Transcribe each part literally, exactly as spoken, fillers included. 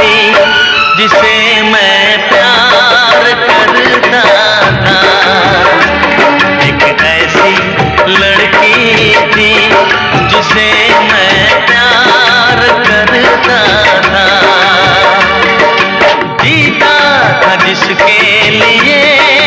थी जिसे मैं प्यार करता था। एक ऐसी लड़की थी जिसे मैं प्यार करता था। जीता था जिसके लिए,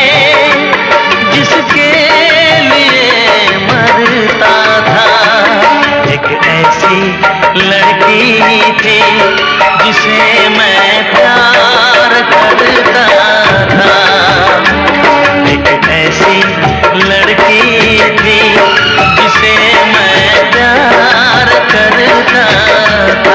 जिसके लिए मरता था। एक ऐसी लड़की थी जिसे मैं प्यार करता था। एक ऐसी लड़की थी जिसे मैं प्यार करता था।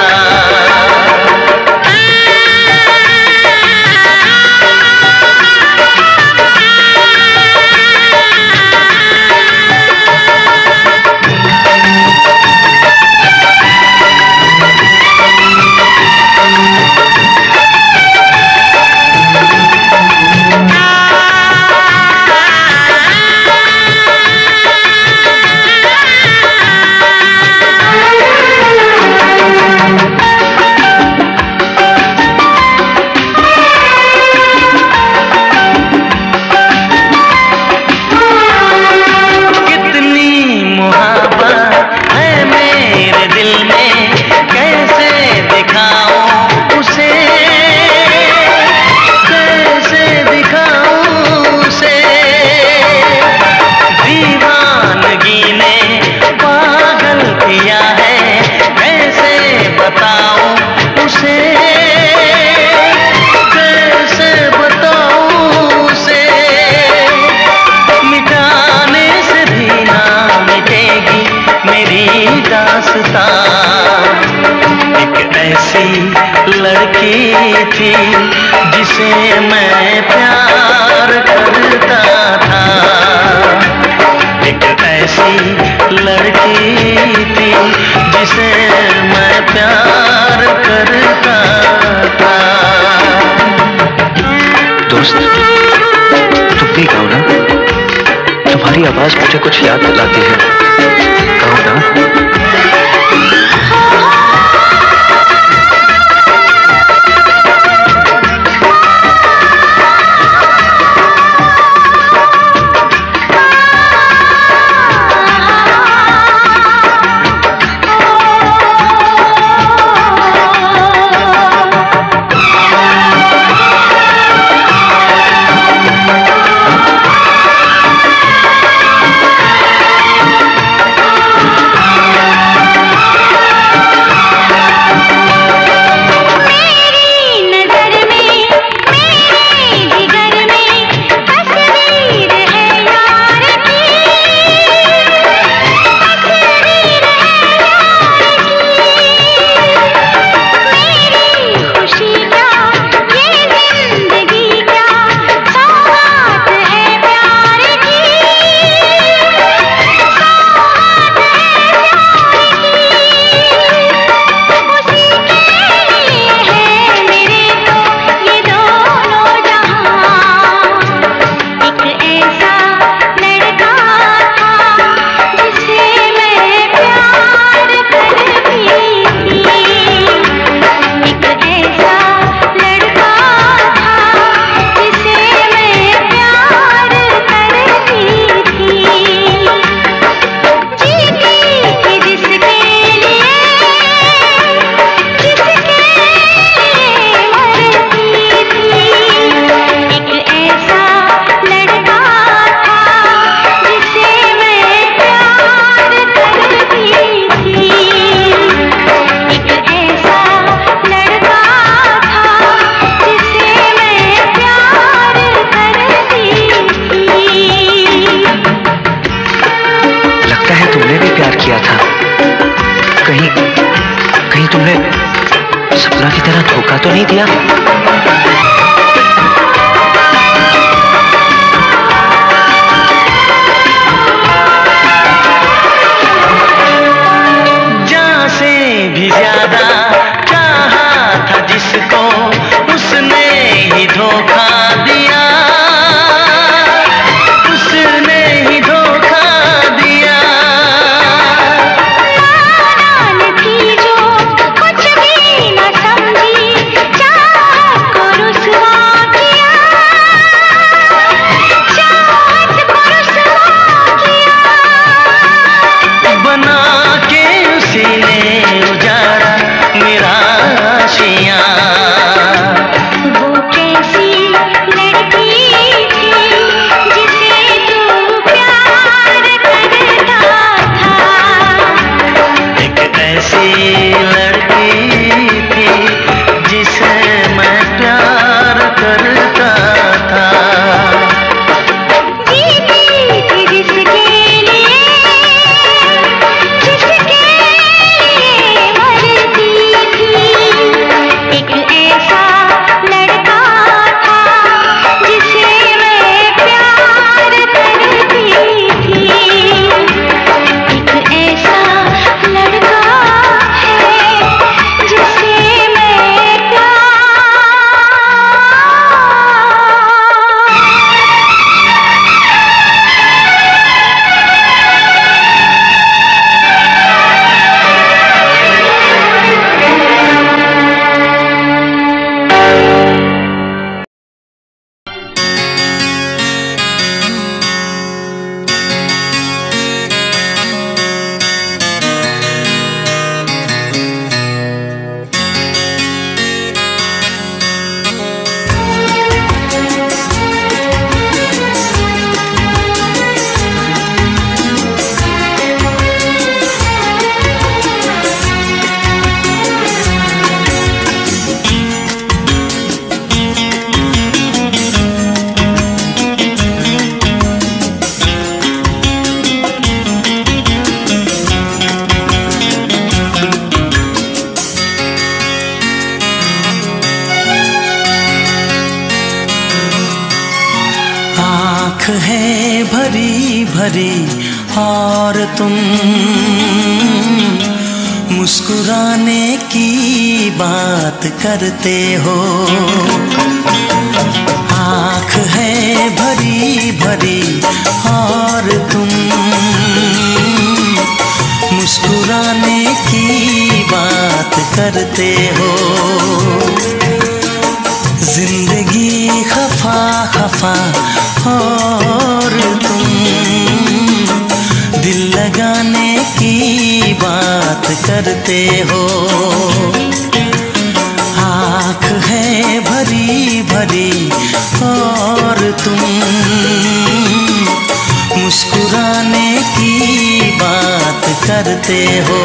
लड़की थी जिसे मैं प्यार करता था। एक ऐसी लड़की थी जिसे मैं प्यार करता था। दोस्त, तुम भी गाओ ना, तुम्हारी आवाज मुझे कुछ याद दिलाती है। गाओ ना। किया था, कहीं कहीं तुमने सपना की तरह धोखा तो नहीं दिया? जान से भी ज्यादा चाहा था जिसको, उसने ही धोखा दिया, उसने ही धोखा दिया। नादान थी जो कुछ भी न समझी, है भरी भरी और तुम मुस्कुराने की बात करते हो। आँख है भरी भरी और तुम मुस्कुराने की बात करते हो। जिंदगी खफा खफा और तुम दिल लगाने की बात करते हो। आँख है भरी भरी और तुम मुस्कुराने की बात करते हो।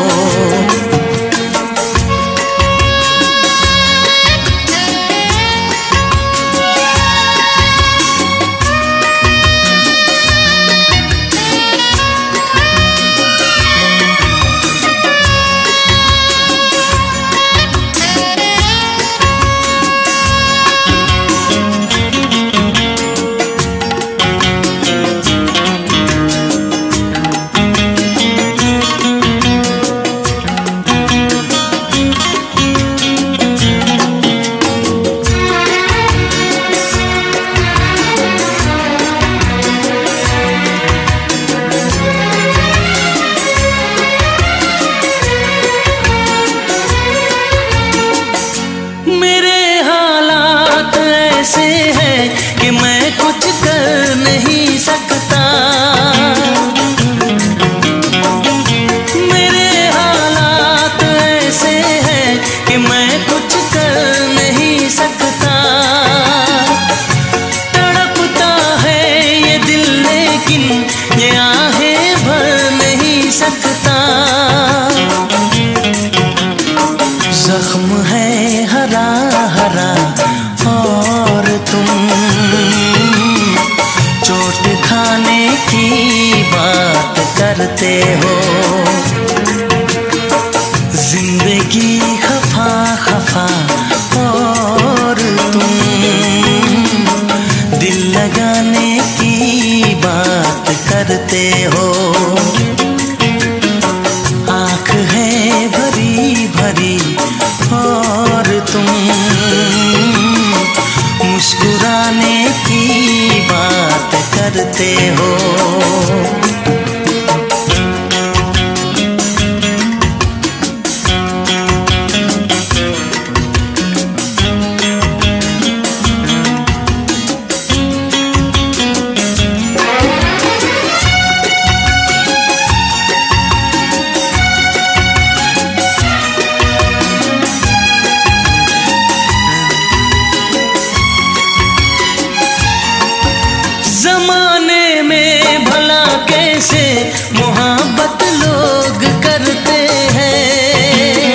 ऐसे है कि मैं कुछ कर नहीं सकता। मेरे हालात ऐसे हैं कि मैं कुछ कर नहीं सकता। तड़पता है ये दिल लेकिन ये आहें भर नहीं सकता। जख्म है हरा हरा और तुम चोट खाने की बात करते हो। जिंदगी खफा खफा और तुम दिल लगाने की बात करते हो। आँख है भरी भरी और तुम मुस्कुराने की बात करते हो। जमाने में भला कैसे मोहब्बत लोग करते हैं।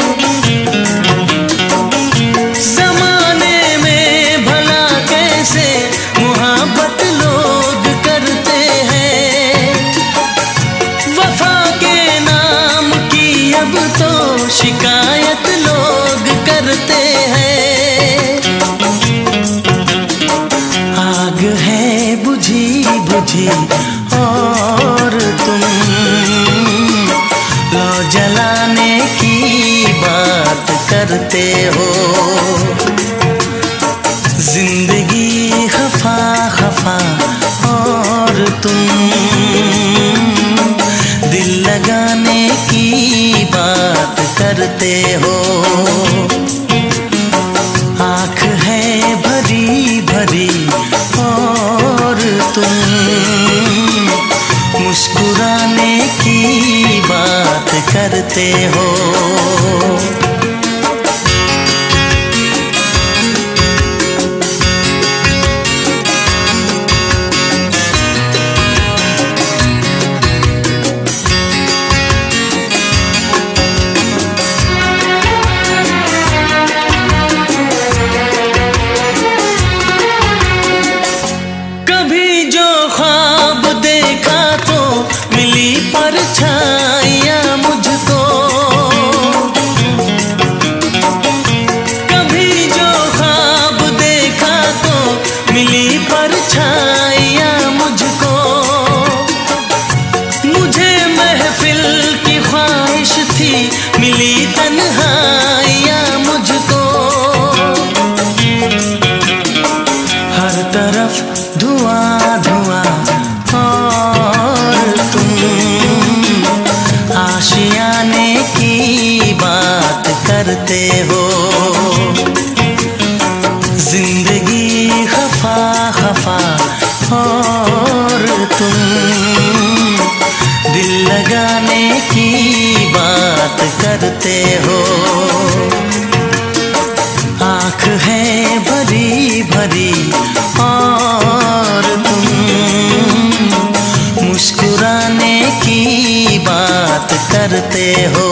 जमाने में भला कैसे मोहब्बत लोग करते हैं। वफा के नाम की अब तो शिकायत लोग करते हैं। आग है बुझी बुझी और तुम लो जलाने की बात करते हो। जिंदगी खफा खफा और तुम दिल लगाने की बात करते हो। आँख है भरी भरी और तुम मुस्कुराने की बात करते हो। परछाइयाँ मुझको जिंदगी खफा खफा और तुम दिल लगाने की बात करते हो। आँख है भरी भरी और तुम मुस्कुराने की बात करते हो।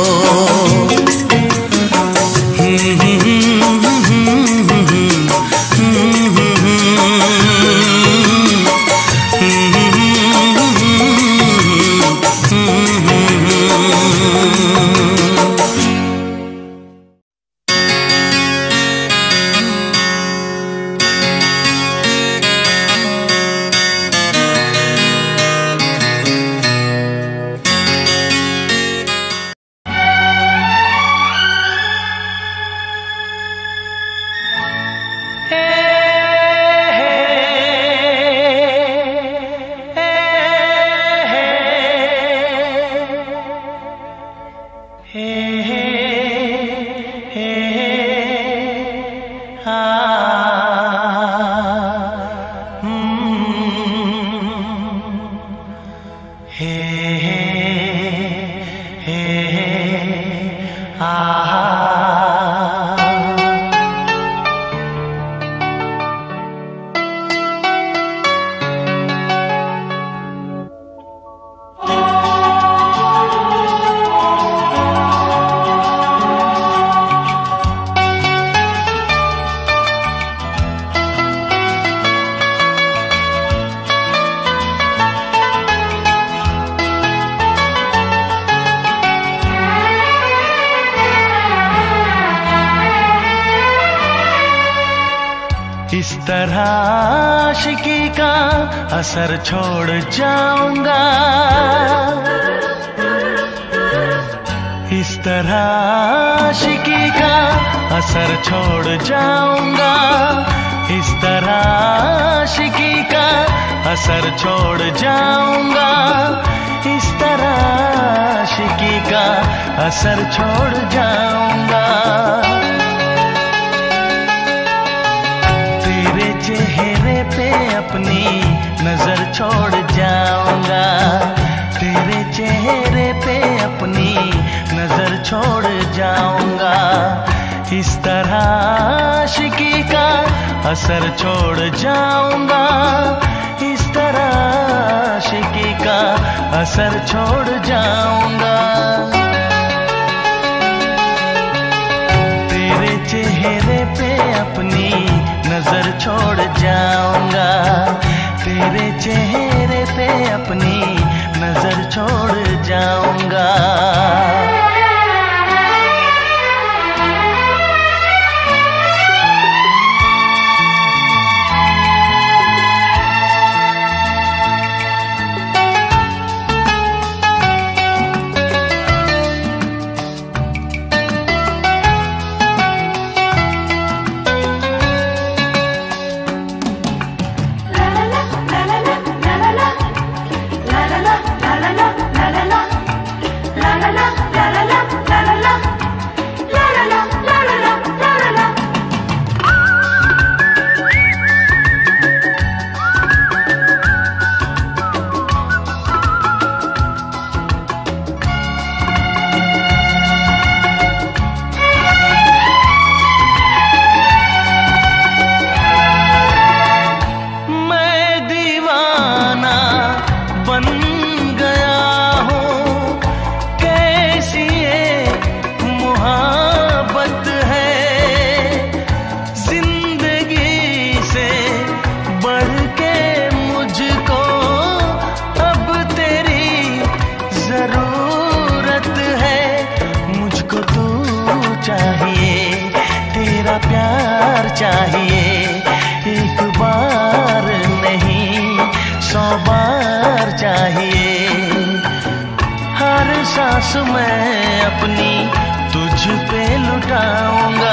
इस तरह आशिकी का असर छोड़ जाऊंगा, इस तरह आशिकी का असर छोड़ जाऊंगा, इस तरह आशिकी का असर छोड़ जाऊंगा, इस तरह आशिकी का असर छोड़ जाऊंगा। तेरे चेहरे पे अपनी नजर छोड़ जाऊंगा, तेरे चेहरे पे अपनी नजर छोड़ जाऊंगा, इस तरह आशिकी का असर छोड़ जाऊंगा, इस तरह आशिकी का असर छोड़ जाऊंगा। तेरे चेहरे पे अपनी नजर छोड़ जाऊंगा, तेरे चेहरे पे अपनी नजर छोड़ जाऊंगा। चाहिए एक बार नहीं सौ बार चाहिए, हर सांस मैं अपनी तुझ पे लुटाऊंगा,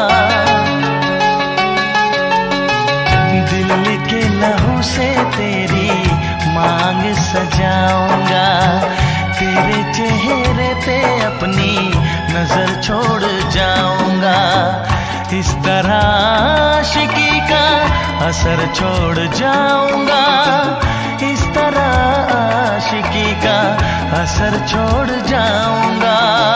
दिल के लहू से तेरी मांग सजाऊंगा, तेरे चेहरे पे अपनी नजर छोड़ जाऊंगा, इस तरह आशिकी का असर छोड़ जाऊंगा, इस तरह आशिकी का असर छोड़ जाऊंगा।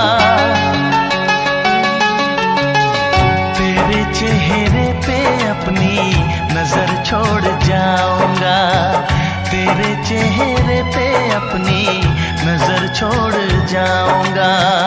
तेरे चेहरे पे अपनी नजर छोड़ जाऊंगा, तेरे चेहरे पे अपनी नजर छोड़ जाऊंगा।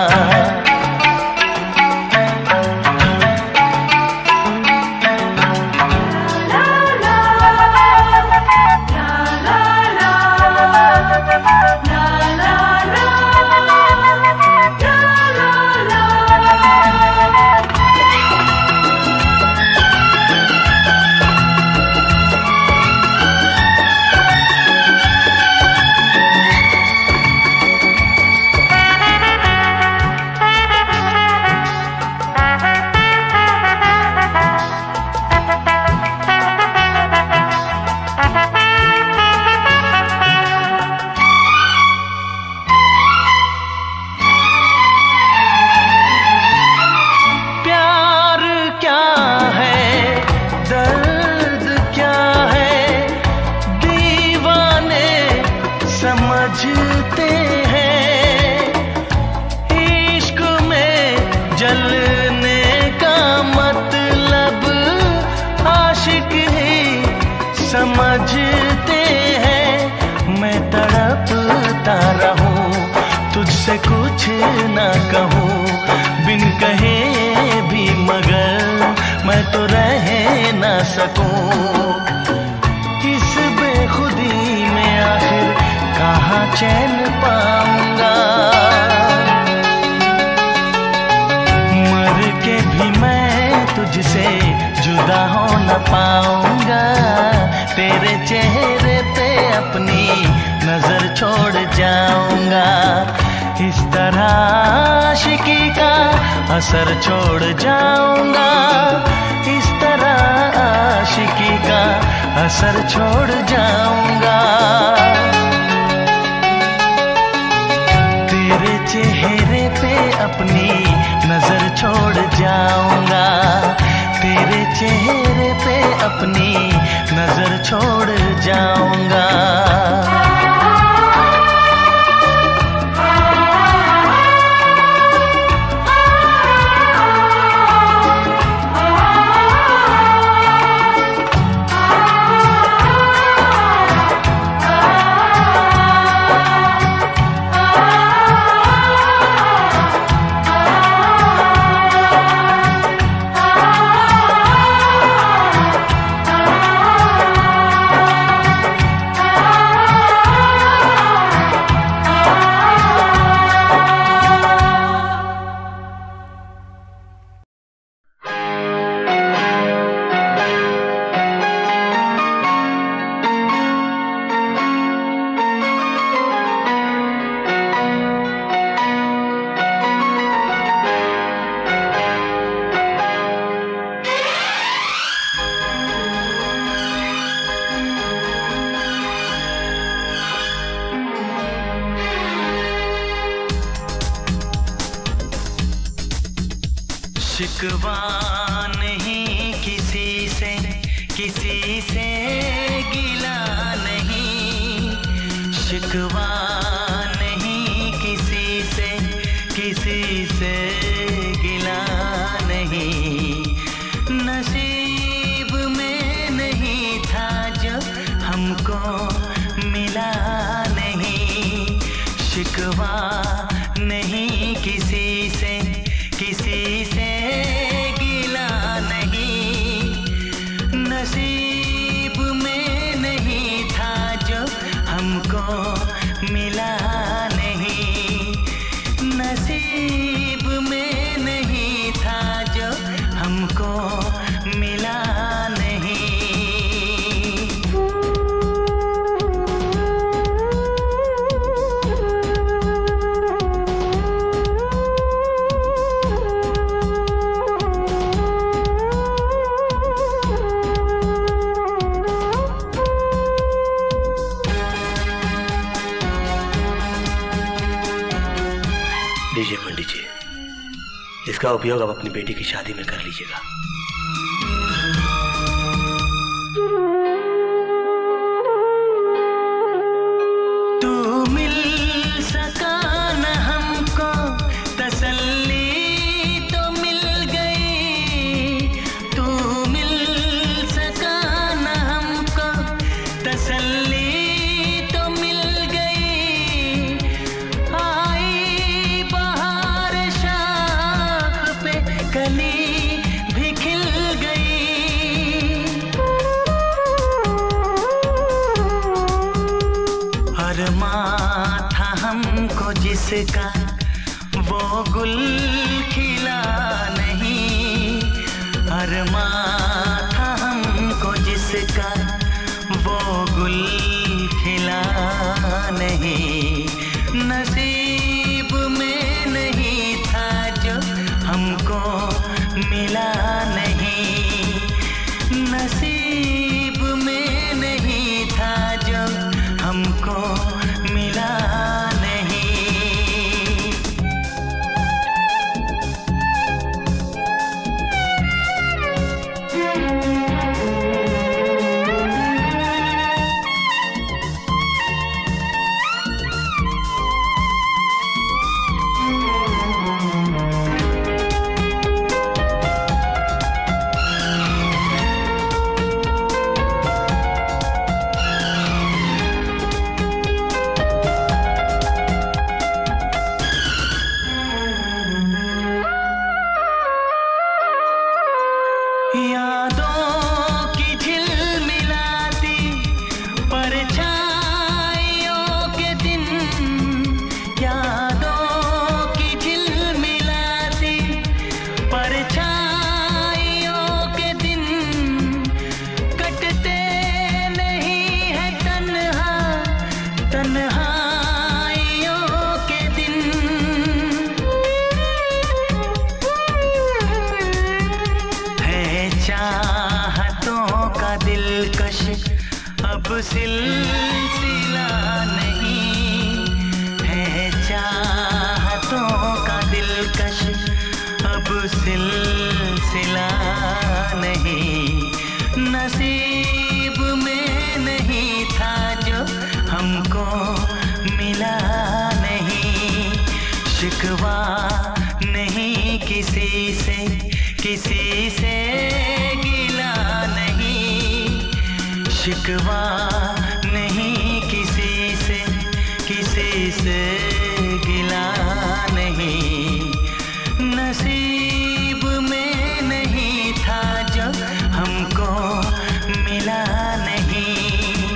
समझते हैं इश्क में जलने का मतलब आशिक ही समझते हैं। मैं तड़पता रहूं तुझसे कुछ ना कहूं, बिन कहे भी मगर मैं तो रह ना सकूं। इस बेखुदी में आखिर कहाँ चैन पाऊंगा, मर के भी मैं तुझसे जुदा हो न पाऊंगा। तेरे चेहरे पे अपनी नजर छोड़ जाऊंगा, इस तरह आशिकी का असर छोड़ जाऊंगा, इस तरह आशिकी का असर छोड़ जाऊंगा। तेरे चेहरे पे अपनी नजर छोड़ जाऊंगा, तेरे चेहरे पे अपनी नजर छोड़ जाऊंगा। शिकवा नहीं किसी से, किसी से गिला नहीं, शिकवा नहीं किसी से, किसी से गिला नहीं। नसीब में नहीं था जो हमको मिला नहीं, शिकवा नहीं किसी से, किसी से गिला नहीं। नसीब में नहीं था जो हमको मिला नहीं, नसीब में नहीं था जो हमको मिला नहीं। लीजिए पंडित जी, इसका उपयोग आप अपनी बेटी की शादी में कर लीजिएगा। जिसका वो गुल खिला नहीं, अरमां था हमको जिसका वो गुल खिला नहीं, नसीब में नहीं था जो हमको मिला नहीं, नसीब में नहीं था जो हमको मिला नहीं। यादों की झिलमिलाती परछाइयों के दिन, यादों की झिलमिलाती परछाइयों के दिन, कटते नहीं है तन्हा तन्हाइयों के दिन, चाहतों का दिलकश अब सिलसिला नहीं है, चाहतों का दिलकश अब सिलसिला नहीं, नसीब में नहीं था जो हमको मिला नहीं, शिकवा नहीं किसी से किसी से गिला नहीं, शिकवा नहीं किसी से किसी से गिला नहीं, नसीब में नहीं था जो हमको मिला नहीं,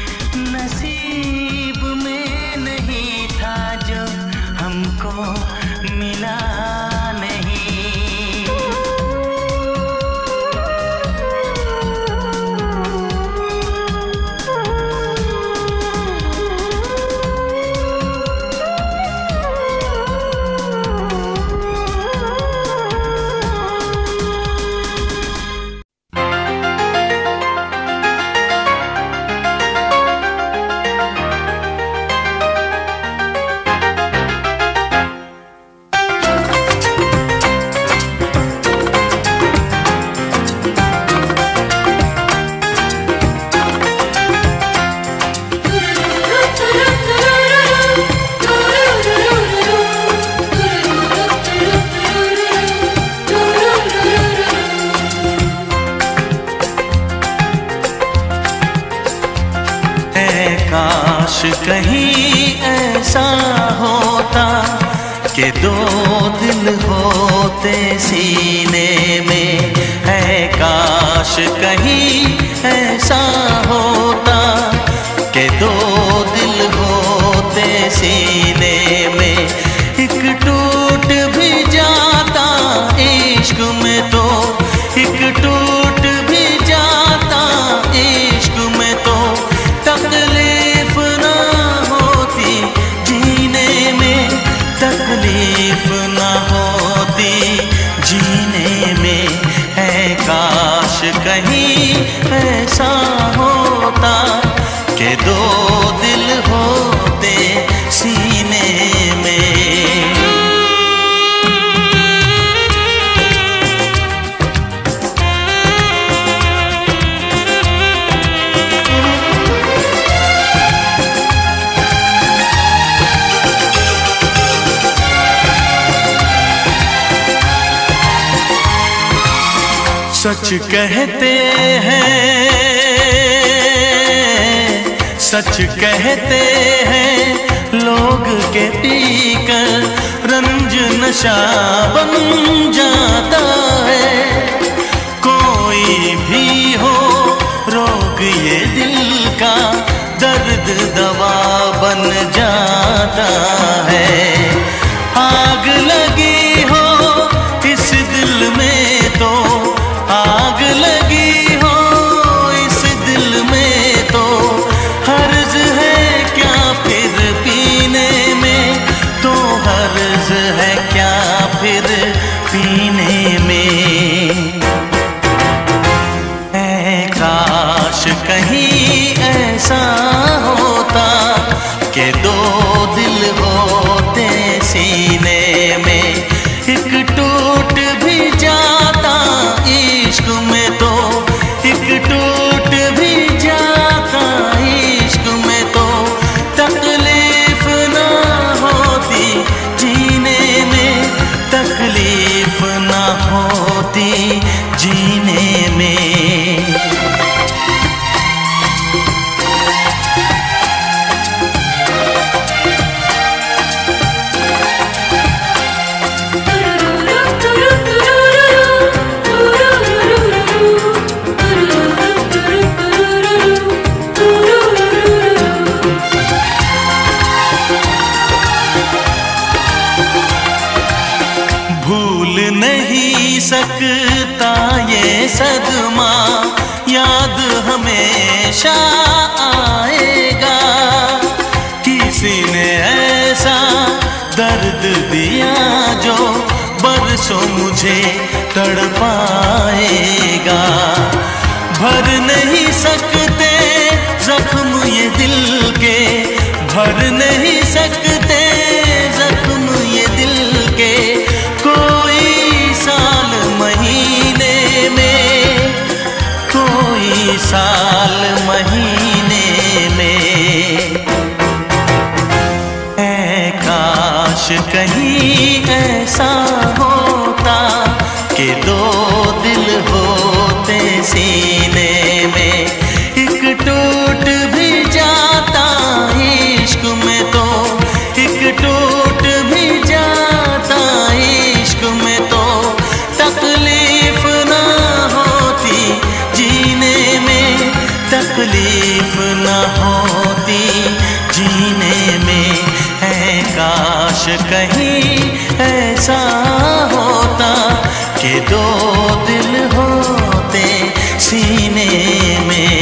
नसीब में नहीं था जो हमको मिला नहीं। काश कहीं ऐसा होता कि दो दिल होते सीने में, है काश कहीं ऐसा होता कि दो दिल होते सीने में, एक टूट भी जाता इश्क में तो, एक टूट भी जाता इश्क में तो, तकलीफ ना होती जीने में, तकलीफ ना होती जीने में, है काश कहीं ऐसा होता कि दो दिल होते सीने में। सच कहते हैं, सच कहते हैं लोग के पीकर रंज नशा बन जाता है, कोई भी हो रोग ये दिल का दर्द दवा बन जाता है। ऐसा होता कि दो दिल होते सीने में, एक टूट भी जाता इश्क में तो, एक टूट भी जाता इश्क में तो, तकलीफ ना होती जीने में, तकलीफ ना होती जीने में। भूल नहीं सकता ये सदमा, याद हमेशा आएगा। किसी ने ऐसा दर्द दिया जो बरसों मुझे तड़पाएगा। भर नहीं सकते जख्म ये दिल के, भर नहीं सकते जख्म ये दिल के, कोई साल महीने में, कोई साल महीने में। ऐ काश कहीं ऐसा होता कि दो दिल होते सीने में, एक टूट भी जाता इश्क में तो, एक टूट भी जाता इश्क में तो, तकलीफ ना होती जीने में, तकलीफ ना होती जीने में। है काश कहीं ऐसा होता कि दो दिल होते सीने में।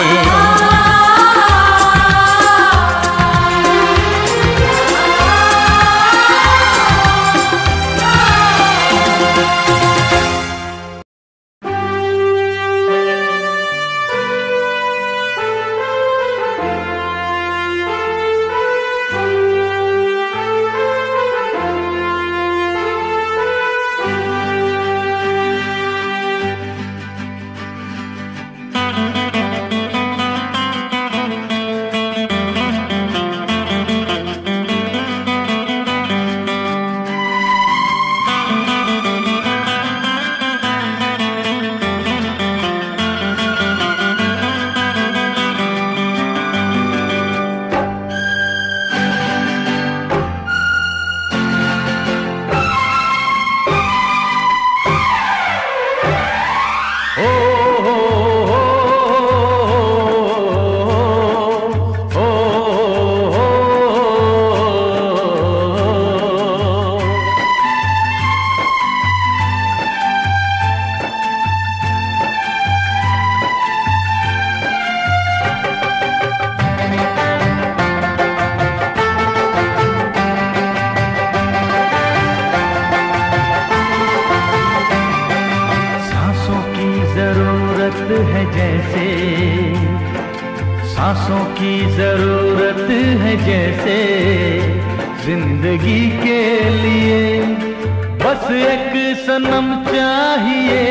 सांसों की जरूरत है जैसे जिंदगी के लिए, बस एक सनम चाहिए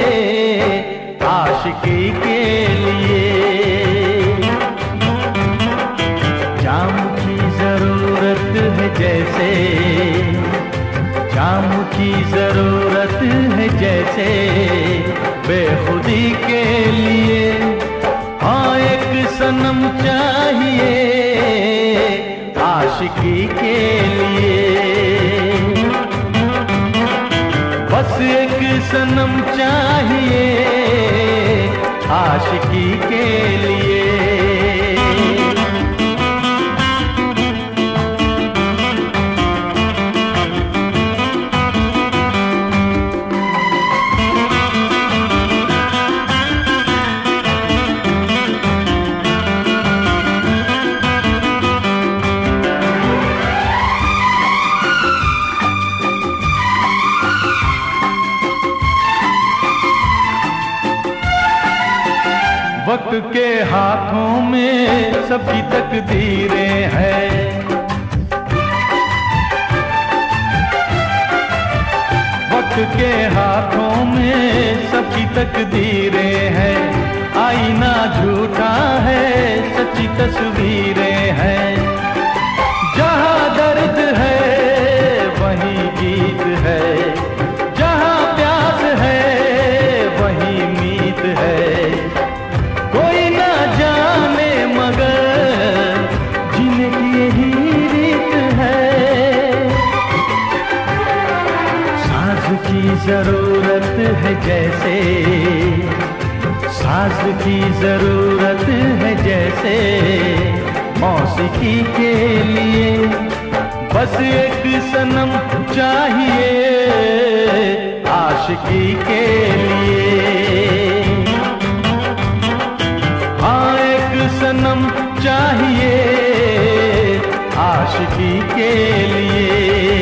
आशिकी के लिए। जाम की जरूरत है जैसे, जाम की जरूरत है जैसे बेखुदी के लिए। हाँ एक सनम चाहिए आशिकी के लिए, बस एक सनम चाहिए आशिकी के लिए। वक्त के हाथों में सबकी तकदीरें हैं। वक्त के हाथों में सबकी तकदीरें हैं। आईना झूठा है, सच्ची तस्वीरें हैं। जहाँ दर्द है वहीं गीत है, जहाँ प्यास है वहीं मीत है। कोई ना जाने मगर जीने की यही रीत है। साज की जरूरत है जैसे, साज की जरूरत है जैसे मौसीकी के लिए। बस एक सनम चाहिए आशिकी के लिए। हाँ एक सनम चाहिए आशिकी के लिए।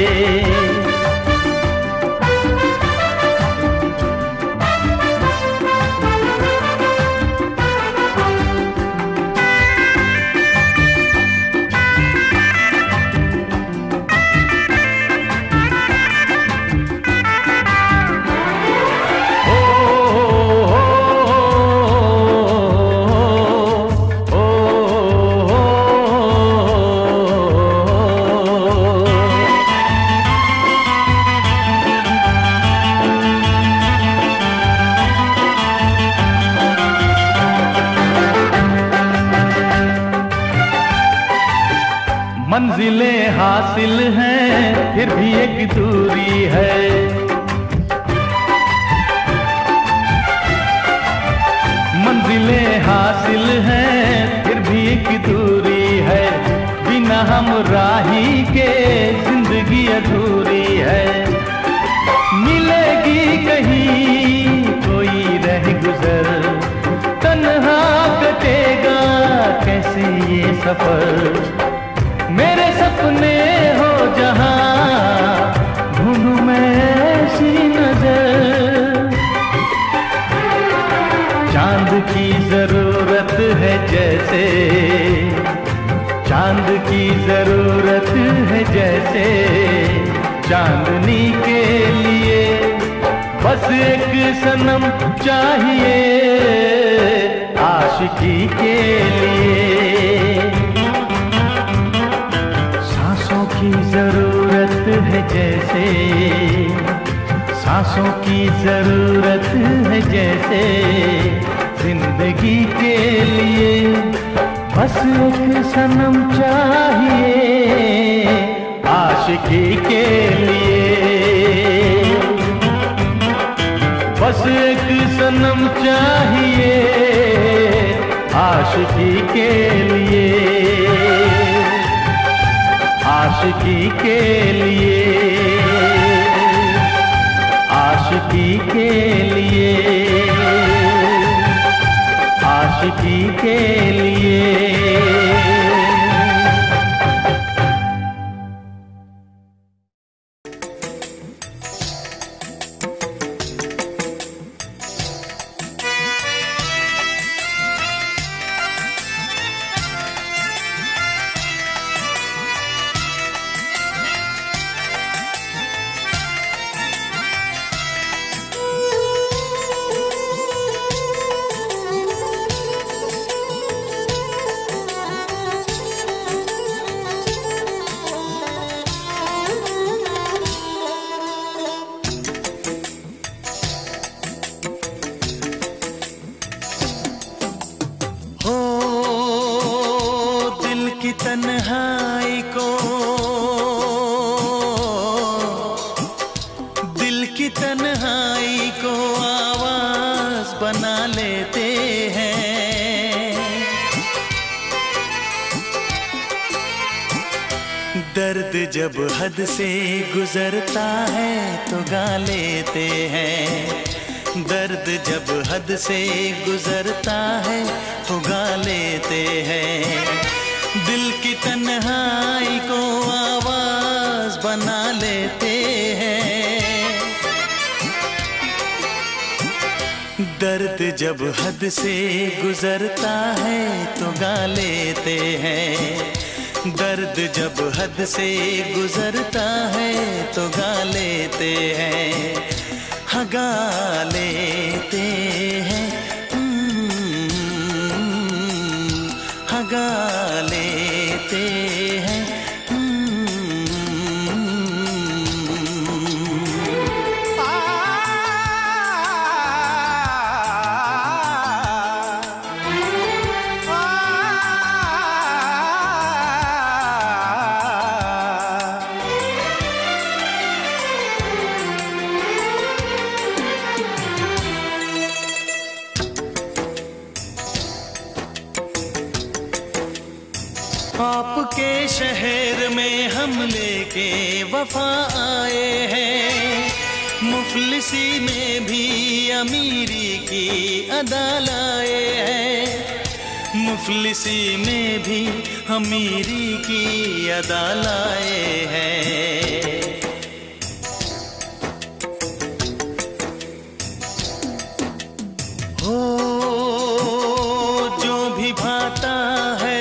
मंजिलें हासिल हैं फिर भी एक दूरी है। मंजिलें हासिल हैं फिर भी एक दूरी है। बिना हम राही के जिंदगी अधूरी है। मिलेगी कहीं कोई रह गुजर, तन्हा कटेगा कैसे ये सफर। मेरे सपने हो जहां ढूंढूं मैं ऐसी नजर। चांद की जरूरत है जैसे, चांद की जरूरत है जैसे चांदनी के लिए। बस एक सनम चाहिए आशिकी के लिए। सांसों की जरूरत है जैसे, सांसों की जरूरत है जैसे जिंदगी के लिए। बस एक सनम चाहिए आशिकी के लिए। बस एक सनम चाहिए आशिकी के लिए। आशिकी के लिए, आशिकी के लिए, आशिकी के लिए। तन्हाई को, दिल की तन्हाई को आवाज बना लेते हैं। दर्द जब हद से गुजरता है तो गा लेते हैं। दर्द जब हद से गुजरता है तो गा लेते हैं। दिल की तन्हाई को आवाज बना लेते हैं। दर्द जब हद से गुजरता है तो गा लेते हैं। दर्द जब हद से गुजरता है तो गा लेते हैं, हाँ गा लेते हैं, हाँ गा लेते हैं। आपके शहर में हम लेके वफा आए हैं, मुफलिसी में भी अमीरी की अदा लाए हैं, मुफलिसी में भी अमीरी की अदा लाए हैं। हो जो भी भाता है,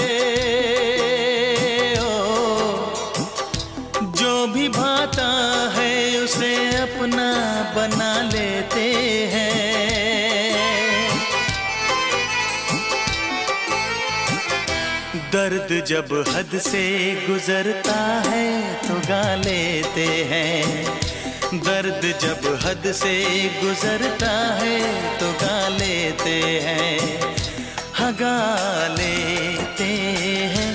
भाता है उसे अपना बना लेते हैं। दर्द जब हद से गुजरता है तो गा लेते हैं। दर्द जब हद से गुजरता है तो गा लेते हैं, हाँ गा लेते हैं,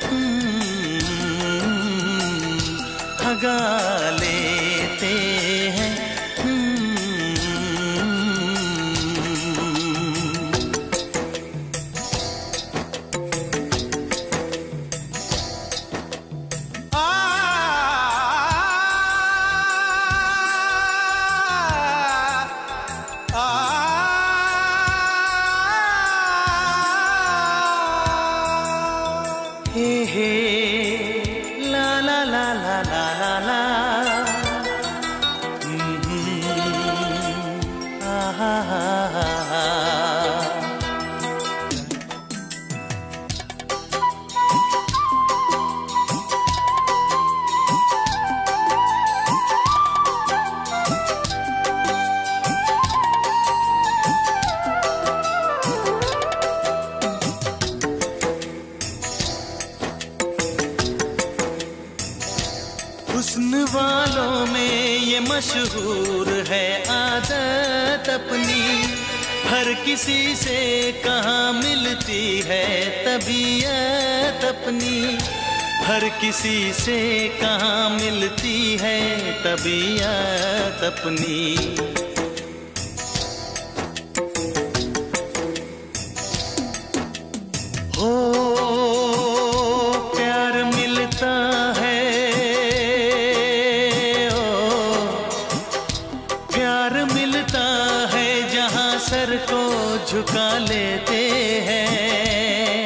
गा लेते हैं। हे हे ला ला ला ला ला ला ला, हा हा हा हा। हुस्न वालों में ये मशहूर है आदत अपनी, हर किसी से कहाँ मिलती है तबीयत अपनी, हर किसी से कहाँ मिलती है तबीयत अपनी। हो प्यार मिलता है, सर को झुका लेते हैं।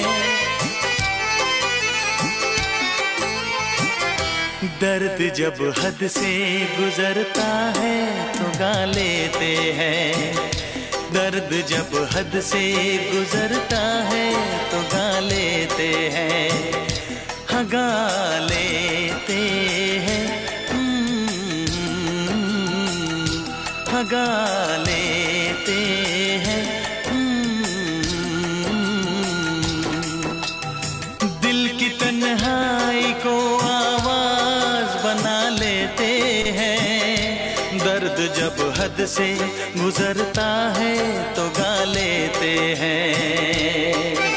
दर्द जब हद से गुजरता है तो गा लेते हैं। दर्द जब हद से गुजरता है तो गा लेते हैं, हाँ गा लेते हैं, हाँ गा लेते हैं। दिल की तन्हाई को आवाज बना लेते हैं। दर्द जब हद से गुजरता है तो गा लेते हैं।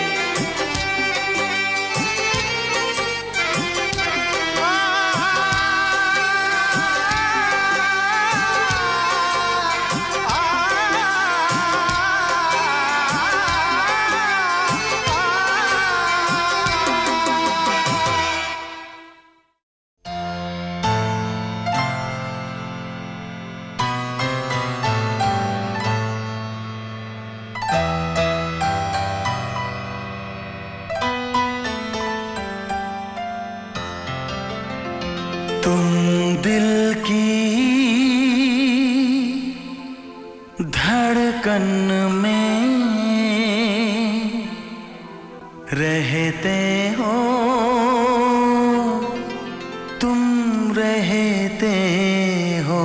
रहते हो तुम, रहते हो।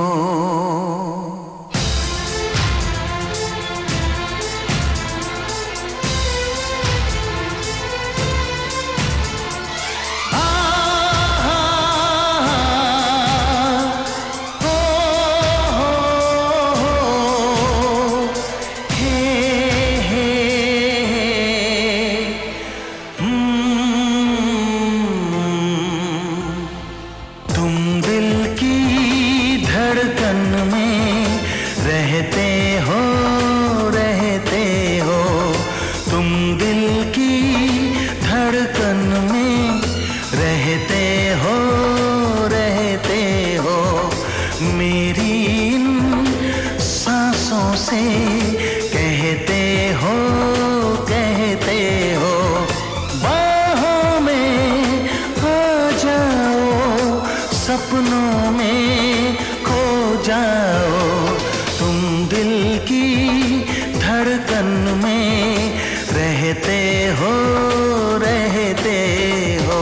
रहते हो, रहते हो तुम दिल की धड़कन में, रहते हो, रहते हो मेरी इन सांसों से, कहते हो, कहते हो बाहों में आ जाओ, सपनों में खो जाओ, दिल की धड़कन में रहते हो, रहते हो।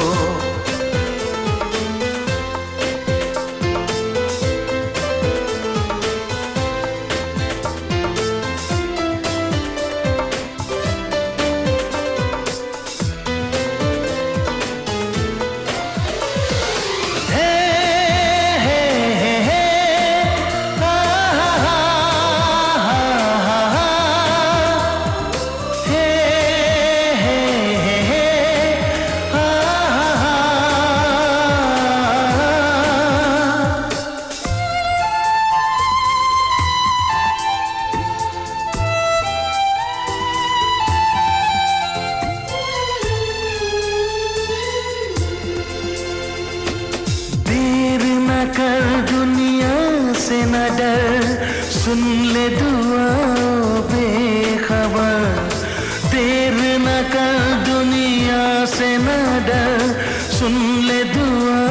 कर दुनिया से न डर, सुन ले दुआ बेखबर, देर न कर दुनिया से न डर, सुन ले दुआ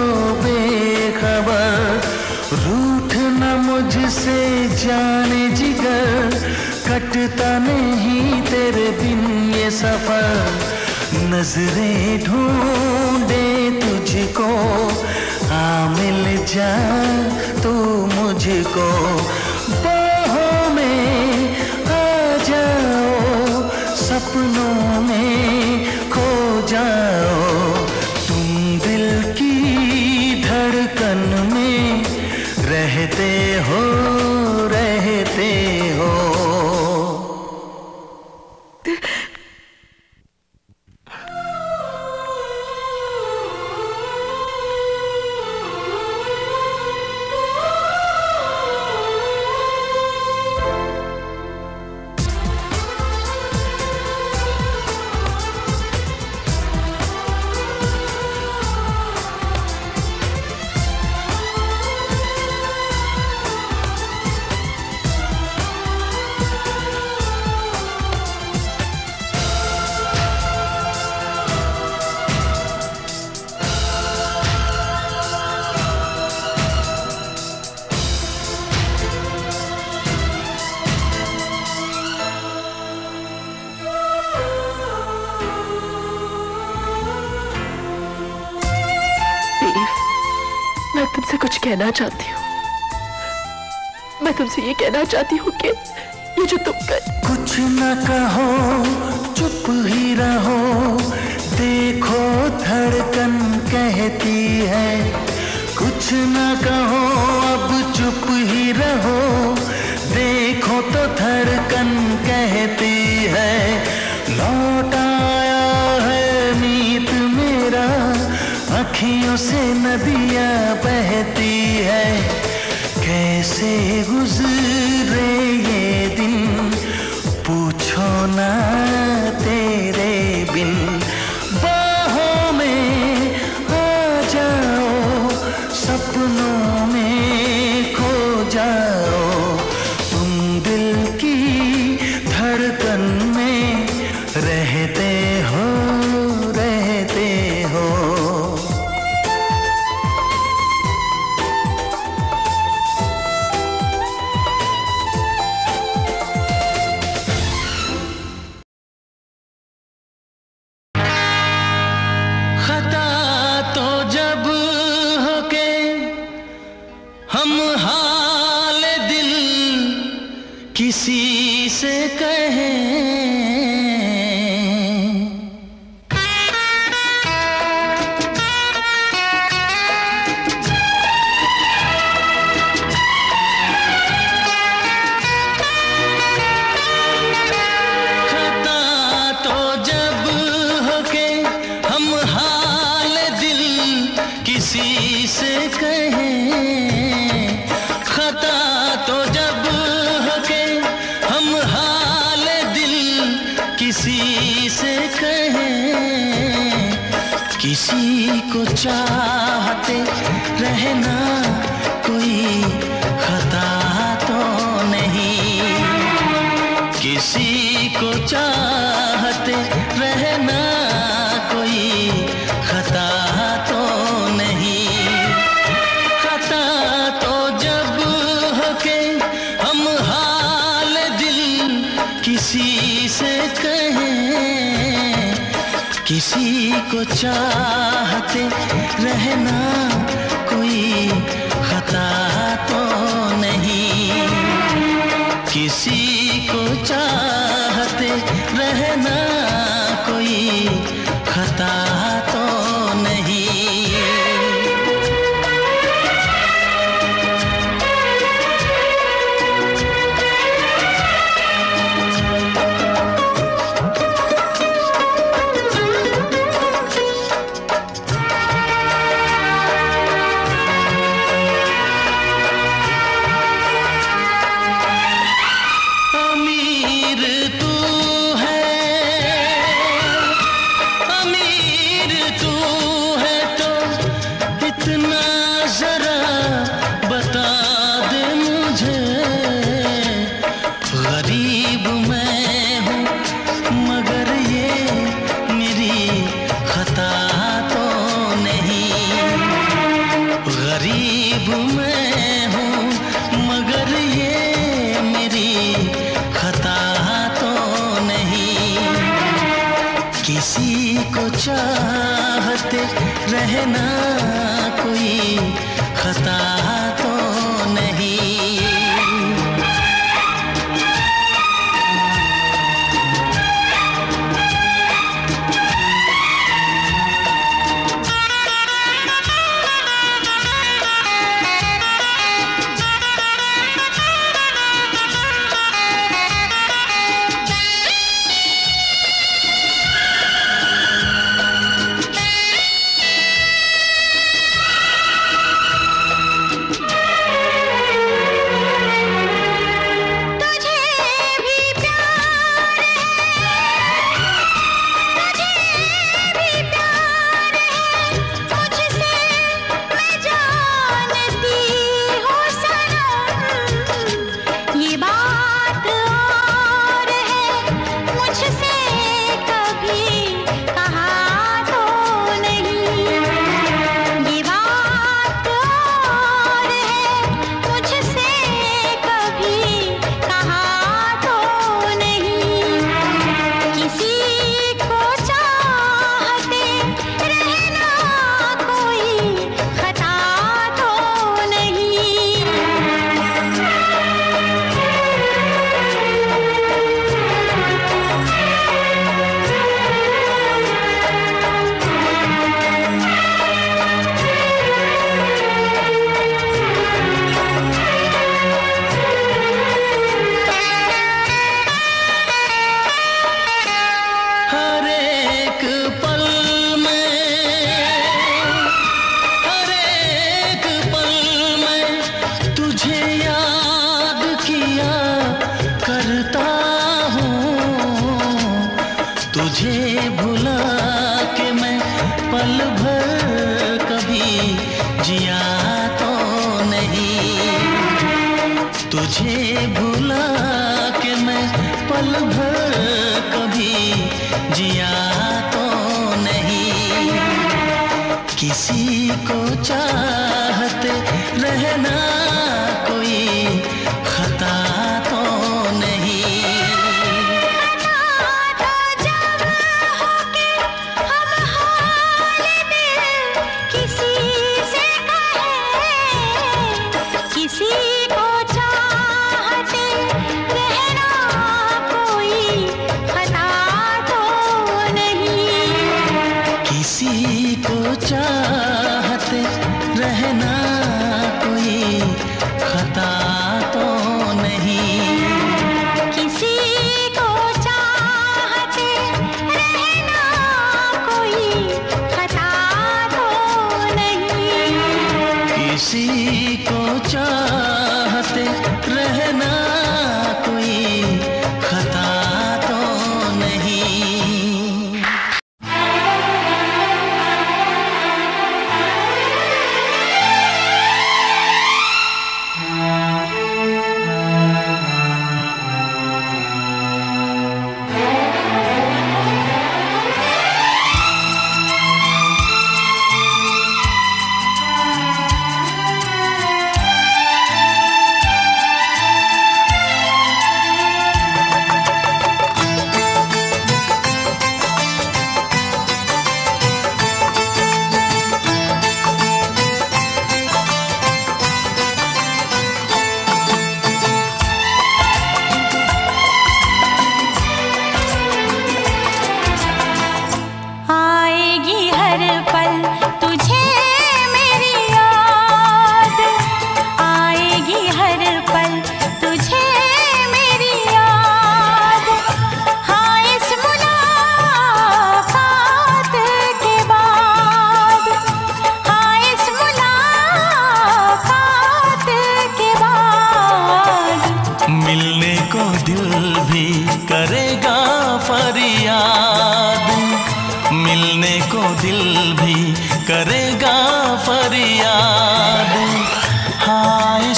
बेखबर, रूठ न मुझसे जाने जिगर, कटता नहीं तेरे बिन ये सफर, नजरें ढूंढे तुझको, आ मिल जा तू मुझको, बाहों में आ जाओ, सपनों में खो जाओ, तुम दिल की धड़कन में रहते हो, रहते हो। मैं तुमसे कुछ कहना चाहती हूँ। मैं तुमसे ये कहना चाहती हूँ कि ये जो तुम कर, कुछ न कहो, चुप ही रहो, देखो धड़कन कहती है, कुछ न कहो अब चुप ही रहो, देखो तो धड़कन कहती है, लौट आया है मीत मेरा, अखियों से नदियां बहती है, कैसे गुजरे ये दिन पूछो ना तेरे बिन, बाहों में आ जाओ, सपनों में खो जाओ, तुम दिल की धड़कन में रहते हो, रहते हो। कहें, खता तो जब हो के हम हाल दिल किसी से कहें, किसी को चाहते रहना कोई खता तो नहीं, किसी को चाहते रहना कोई खता तो नहीं। खता तो जब हो के हम हाल दिल किसी से कहें, किसी को चाहते रहना कोई खता तो नहीं, किसी को चाहते रहना कोई खता तो नहीं। किसी को चाहते रहना कोई खता तो नहीं। तुझे भुला के मैं पल भर कभी जिया तो नहीं, तुझे भुला के मैं पल भर कभी जिया तो नहीं। किसी को चाहते रहना कोई खता तो नहीं। किसी को चाहते रह फरियाद, मिलने को दिल भी करेगा फरियाद। हाँ इस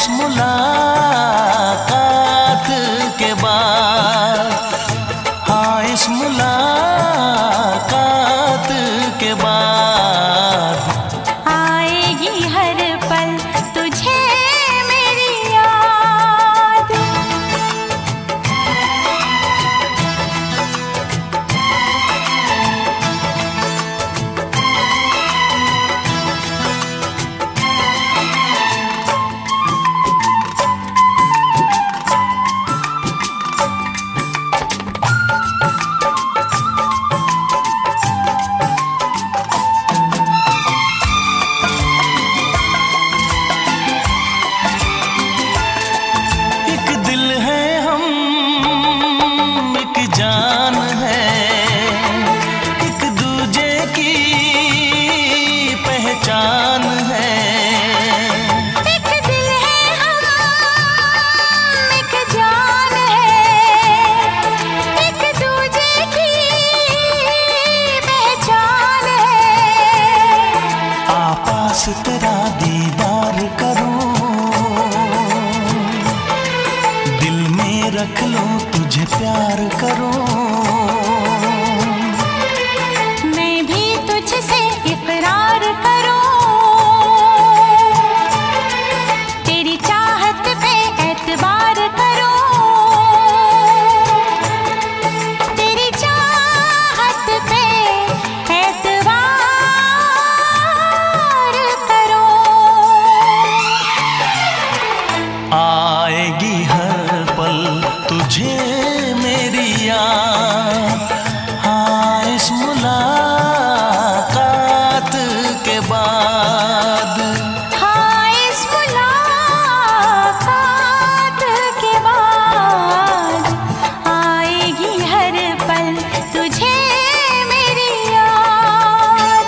मुलाकात के बाद, हाँ इस मुलाकात के बाद आएगी हर पल तुझे मेरी याद। तेरा दीदार करूं, दिल में रख लूं तुझे प्यार करूं। मैं भी तुझसे इकरार करूं, तेरी चाहत पे एतबार करूं, तेरी चाहत पे एतबार आएगी हर पल तुझे मेरी याद। हाँ इस मुलाकात के बाद, हाँ इस मुलाकात के बाद आएगी हर पल तुझे मेरी याद।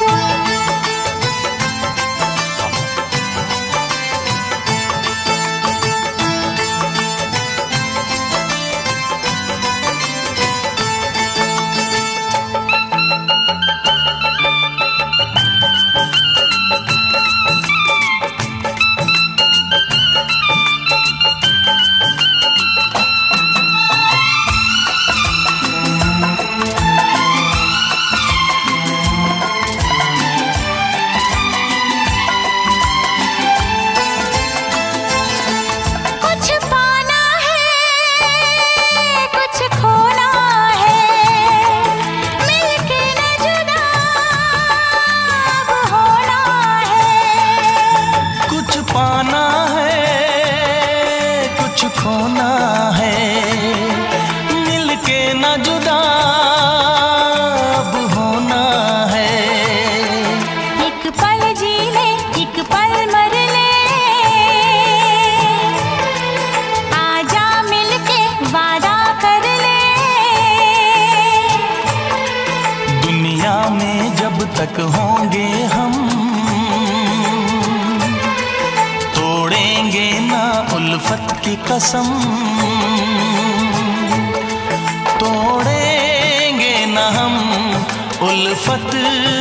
खोना है, मिलके न जुदा अब होना है। एक पल जी ले, एक पल मर ले, आजा मिलके वादा कर ले। दुनिया में जब तक होंगे हम, तोड़ेंगे ना उल्फत की कसम, तोड़ेंगे ना हम उल्फत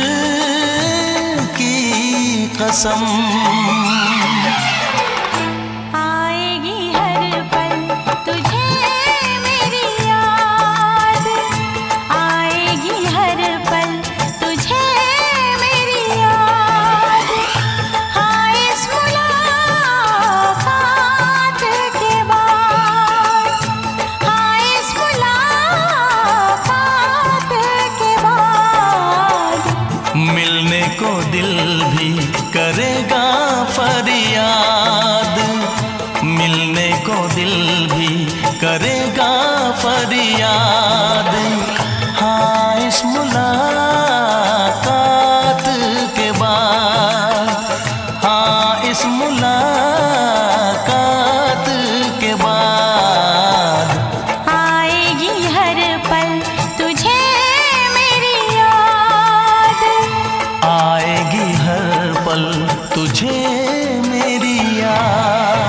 की कसम। आएगी हर पल तुझे मेरी याद, आएगी हर पल तुझे मेरी याद। हाँ इस मुलाकात के बाद, हाँ इस मुलाकात के बाद मिलने को दिल भी करेगा फरियाद, मिलने को दिल भी करेगा फरियाद। हाँ इस मुलाकात के बाद, हाँ इस मुलाकात के बाद आएगी हर पल तुझे मेरी याद, आएगी हर पल तुझे मेरी याद।